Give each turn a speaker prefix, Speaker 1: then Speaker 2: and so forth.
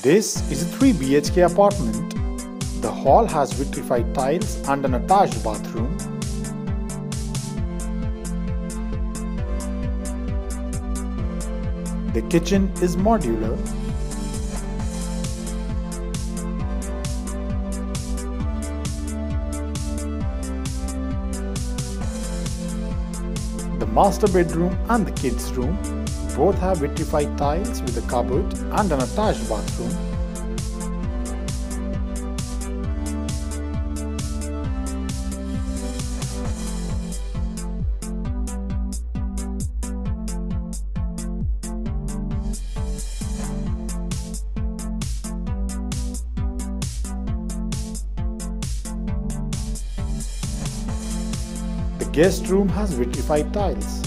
Speaker 1: This is a 3 BHK apartment. The hall has vitrified tiles and an attached bathroom. The kitchen is modular. The master bedroom and the kids' room both have vitrified tiles with a cupboard and an attached bathroom. The guest room has vitrified tiles.